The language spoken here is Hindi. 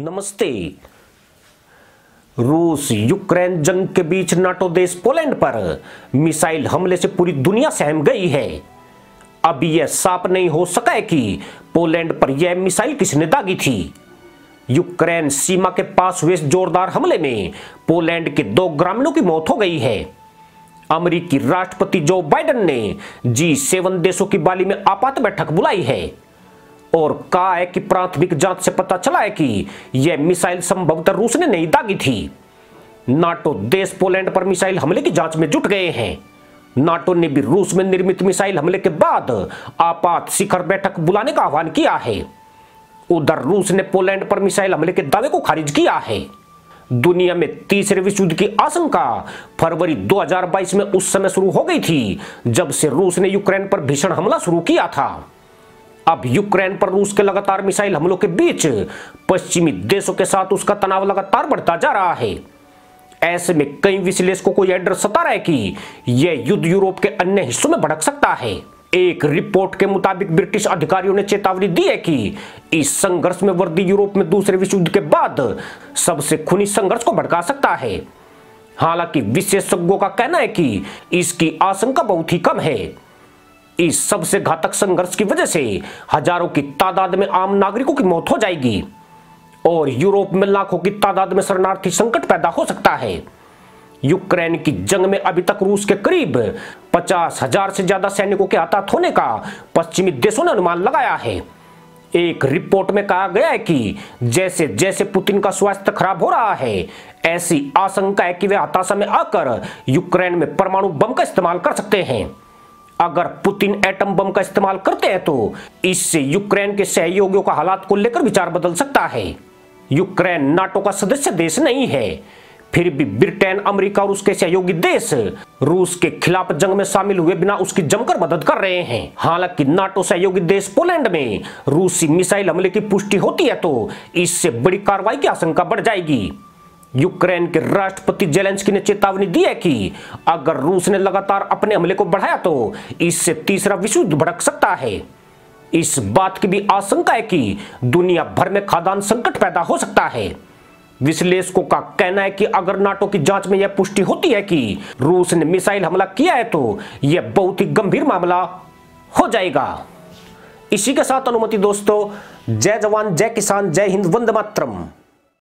नमस्ते। रूस यूक्रेन जंग के बीच नाटो देश पोलैंड पर मिसाइल हमले से पूरी दुनिया सहम गई है। अब यह साफ नहीं हो सका है कि पोलैंड पर यह मिसाइल किसने दागी थी। यूक्रेन सीमा के पास हुए जोरदार हमले में पोलैंड के 2 ग्रामीणों की मौत हो गई है। अमेरिकी राष्ट्रपति जो बाइडेन ने G7 देशों की बाली में आपात बैठक बुलाई है और कहा है कि प्राथमिक जांच से पता चला है कि यह मिसाइल संभवतः रूस ने नहीं दागी थी। नाटो देश पोलैंड पर मिसाइल हमले की जांच में जुट गए हैं। नाटो ने भी रूस में निर्मित मिसाइल हमले के बाद आपात शिखर बैठक बुलाने का आह्वान किया है। उधर रूस ने पोलैंड पर मिसाइल हमले के दावे को खारिज किया है। दुनिया में तीसरे विश्व युद्ध की आशंका फरवरी 2022 में उस समय शुरू हो गई थी जब से रूस ने यूक्रेन पर भीषण हमला शुरू किया था। अब यूक्रेन पर रूस के लगातार मिसाइल हमलों के बीच पश्चिमी देशों के साथ उसका तनाव लगातार बढ़ता जा रहा है। ऐसे में कई विश्लेषकों को यह डर सता रहा है कि यह युद्ध यूरोप के अन्य हिस्सों में भड़क सकता है। एक रिपोर्ट के मुताबिक ब्रिटिश अधिकारियों ने चेतावनी दी है कि इस संघर्ष में वृद्धि यूरोप में दूसरे विश्व युद्ध के बाद सबसे खूनी संघर्ष को भड़का सकता है। हालांकि विशेषज्ञों का कहना है कि इसकी आशंका बहुत ही कम है। इस सबसे घातक संघर्ष की वजह से हजारों की तादाद में आम नागरिकों की मौत हो जाएगी और यूरोप में लाखों की तादाद में शरणार्थी संकट पैदा हो सकता है। यूक्रेन की जंग में अभी तक रूस के करीब 50,000 से ज्यादा सैनिकों के हताहत होने का पश्चिमी देशों ने अनुमान लगाया है। एक रिपोर्ट में कहा गया है कि जैसे जैसे पुतिन का स्वास्थ्य खराब हो रहा है, ऐसी आशंका है कि वे हताशा में आकर यूक्रेन में परमाणु बम का इस्तेमाल कर सकते हैं। अगर पुतिन एटम बम का इस्तेमाल करते हैं तो इससे यूक्रेन के सहयोगियों का हालात को लेकर विचार बदल सकता है। यूक्रेन नाटो का सदस्य देश नहीं है, फिर भी ब्रिटेन, अमेरिका और उसके सहयोगी देश रूस के खिलाफ जंग में शामिल हुए बिना उसकी जमकर मदद कर रहे हैं। हालांकि नाटो सहयोगी देश पोलैंड में रूसी मिसाइल हमले की पुष्टि होती है तो इससे बड़ी कार्रवाई की आशंका बढ़ जाएगी। यूक्रेन के राष्ट्रपति जेलेंस्की ने चेतावनी दी है कि अगर रूस ने लगातार अपने हमले को बढ़ाया तो इससे तीसरा विश्व युद्ध भड़क सकता है। इस बात की भी आशंका है कि दुनिया भर में खाद्यान्न संकट पैदा हो सकता है। विश्लेषकों का कहना है कि अगर नाटो की जांच में यह पुष्टि होती है कि रूस ने मिसाइल हमला किया है तो यह बहुत ही गंभीर मामला हो जाएगा। इसी के साथ अनुमति दोस्तों, जय जवान, जय किसान, जय हिंद, वंदे मातरम।